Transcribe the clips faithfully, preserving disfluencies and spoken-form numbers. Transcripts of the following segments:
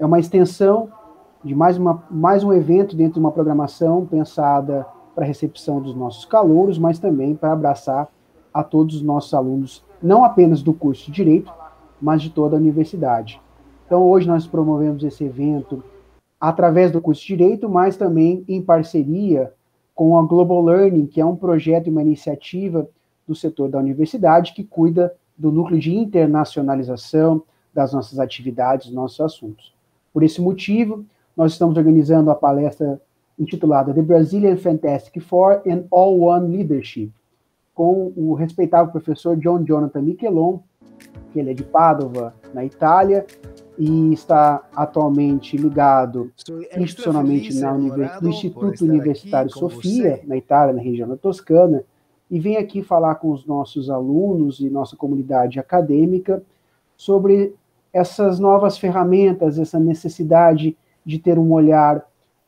é uma extensão de mais, uma, mais um evento dentro de uma programação pensada para a recepção dos nossos calouros, mas também para abraçar a todos os nossos alunos, não apenas do curso de Direito, mas de toda a universidade. Então, hoje nós promovemos esse evento através do curso de Direito, mas também em parceria com a Global Learning, que é um projeto e uma iniciativa do setor da universidade que cuida do núcleo de internacionalização das nossas atividades, dos nossos assuntos. Por esse motivo, nós estamos organizando a palestra intitulada The Brazilian Fantastic Four and All One Leadership, com o respeitável professor John Jonathan Michelon, que ele é de Padova, na Itália, e está atualmente ligado institucionalmente na univers... no Instituto Universitário Sofia, na Itália, na região da Toscana, e vem aqui falar com os nossos alunos e nossa comunidade acadêmica sobre essas novas ferramentas, essa necessidade de ter um olhar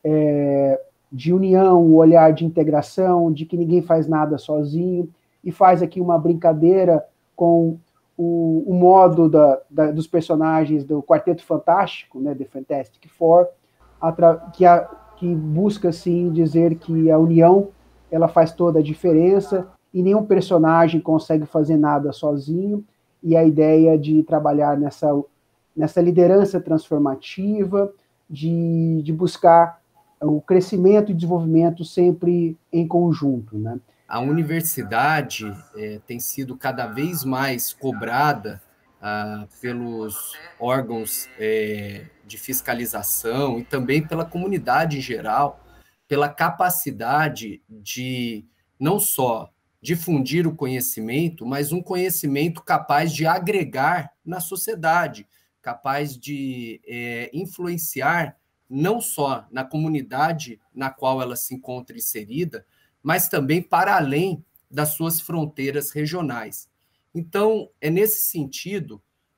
é, de união, um olhar de integração, de que ninguém faz nada sozinho, e faz aqui uma brincadeira com o, o modo da, da, dos personagens do Quarteto Fantástico, né, The Fantastic Four, que, a, que busca, assim, dizer que a união ela faz toda a diferença, e nenhum personagem consegue fazer nada sozinho, e a ideia de trabalhar nessa, nessa liderança transformativa, de, de buscar o crescimento e desenvolvimento sempre em conjunto, né? A universidade é, tem sido cada vez mais cobrada ah, pelos órgãos é, de fiscalização e também pela comunidade em geral, pela capacidade de não só difundir o conhecimento, mas um conhecimento capaz de agregar na sociedade, capaz de é, influenciar não só na comunidade na qual ela se encontra inserida, mas também para além das suas fronteiras regionais. Então, é nesse sentido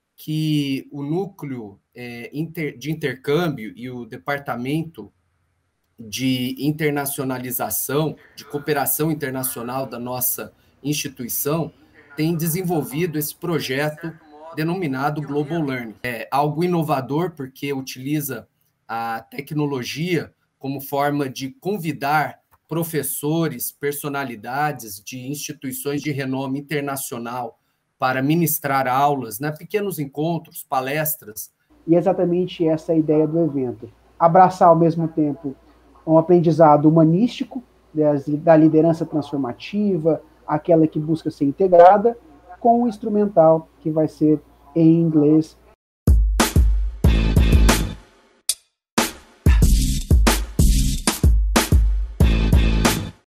que o núcleo é, inter, de intercâmbio e o departamento de internacionalização, de cooperação internacional da nossa instituição, tem desenvolvido esse projeto denominado Global Learning. É algo inovador porque utiliza a tecnologia como forma de convidar professores, personalidades de instituições de renome internacional para ministrar aulas, né, pequenos encontros, palestras. E é exatamente essa a ideia do evento. Abraçar ao mesmo tempo um aprendizado humanístico, da liderança transformativa, aquela que busca ser integrada, com o instrumental que vai ser em inglês